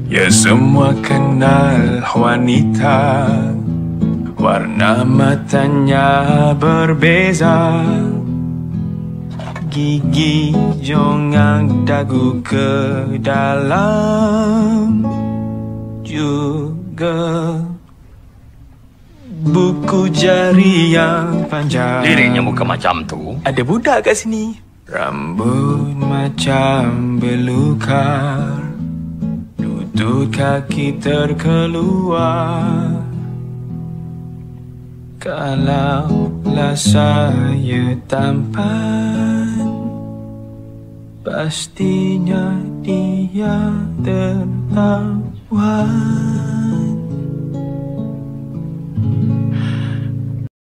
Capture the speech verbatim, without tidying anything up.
Ya semua kenal Juanita, warna matanya berbeza, gigi jongang dagu ke dalam, juga buku jari yang panjang. Liriknya bukan macam tu. Ada budak kat sini. Rambut macam belukar, lutut kaki terkeluar. Kalaulah saya tampan, pastinya dia tertawa.